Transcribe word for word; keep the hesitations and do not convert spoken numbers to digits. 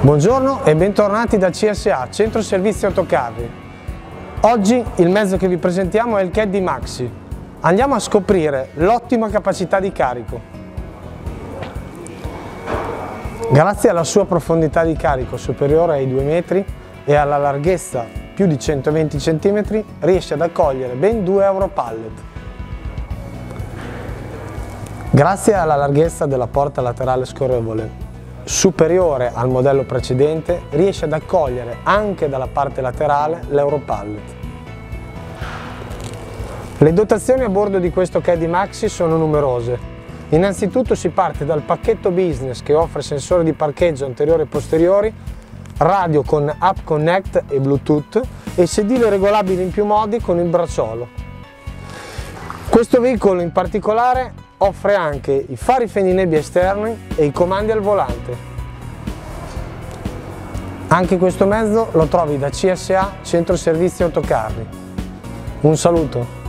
Buongiorno e bentornati da C S A, Centro Servizi Autocarri. Oggi il mezzo che vi presentiamo è il Caddy Maxi. Andiamo a scoprire l'ottima capacità di carico. Grazie alla sua profondità di carico superiore ai due metri e alla larghezza più di centoventi centimetri, riesce ad accogliere ben due Europallet. Grazie alla larghezza della porta laterale scorrevole, superiore al modello precedente, riesce ad accogliere anche dalla parte laterale l'Europallet. Le dotazioni a bordo di questo Caddy Maxi sono numerose. Innanzitutto si parte dal pacchetto business che offre sensori di parcheggio anteriori e posteriori, radio con App Connect e Bluetooth e sedili regolabili in più modi con il bracciolo. Questo veicolo in particolare offre anche i fari feninebbia esterni e i comandi al volante. Anche questo mezzo lo trovi da C S A Centro Servizi Autocarri. Un saluto!